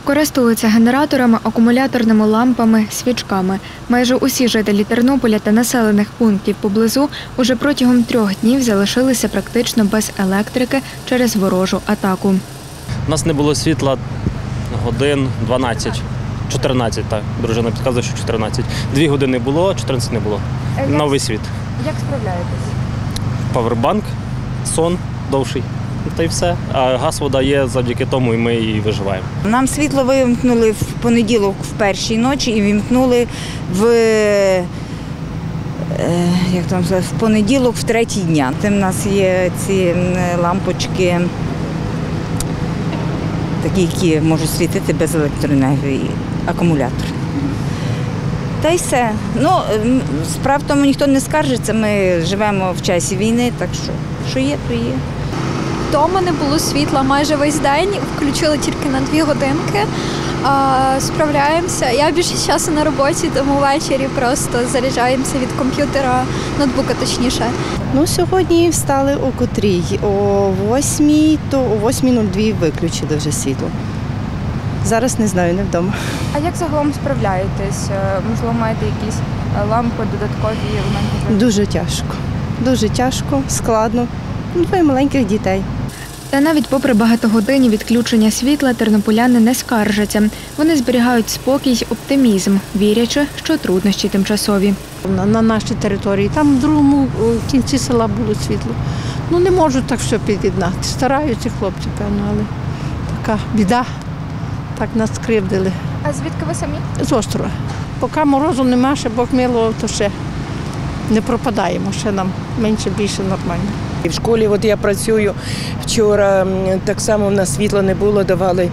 Користуються генераторами, акумуляторними лампами, свічками. Майже усі жителі Тернополя та населених пунктів поблизу уже протягом 3 днів залишилися практично без електрики через ворожу атаку. У нас не було світла годин 12, 14, так. Дружина підказує, що 14. 2 години було, 14 не було. Новий світ. Як справляєтесь? Павербанк, сон довший. Та й все. А газ, вода є, завдяки тому і ми і виживаємо. Нам світло вимкнули в понеділок в 1-й ночі і вимкнули в понеділок в 3-й дня. Там у нас є ці лампочки, такі, які можуть світити без електроенергії, акумулятор. Та й все. Справа в тому, ніхто не скаржиться, ми живемо в часі війни, так що є, то є. Вдома не було світла майже весь день, включили тільки на 2 годинки. Справляємося. Я більше часу на роботі, тому ввечері просто заряджаємося від комп'ютера, ноутбука точніше. Сьогодні встали о котрій? О 8, то о 8:02 виключили вже світло. Зараз не знаю, не вдома. А як загалом справляєтесь? Можливо, маєте якісь лампи додаткові? Дуже тяжко, складно. 2 маленьких дітей. Та навіть попри багатогодинні відключення світла, тернополяни не скаржаться. Вони зберігають спокій й оптимізм, вірячи, що труднощі тимчасові. На нашій території, там в другому кінці села було світло. Не можуть так все під'єднати. Стараються хлопці, певно, але така біда. Так нас скривдили. А звідки ви самі? З острова. Поки морозу нема, ще Бог милував, то ще не пропадаємо, ще нам менше-більше нормально. В школі я працюю, вчора так само в нас світла не було, давали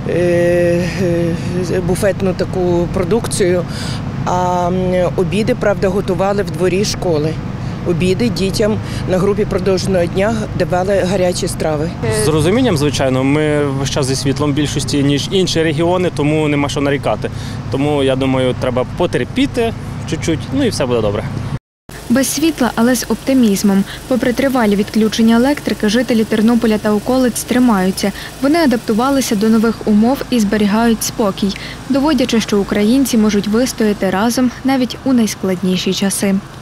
буфетну таку продукцію, а обіди, правда, готували в дворі школи. Обіди дітям на групі продовженого дня давали гарячі страви. З розумінням, звичайно, ми весь час зі світлом більшості, ніж інші регіони, тому нема що нарікати. Тому, я думаю, треба потерпіти чуть-чуть, і все буде добре. Без світла, але з оптимізмом. Попри тривалі відключення електрики, жителі Тернополя та околиць тримаються. Вони адаптувалися до нових умов і зберігають спокій, доводячи, що українці можуть вистояти разом навіть у найскладніші часи.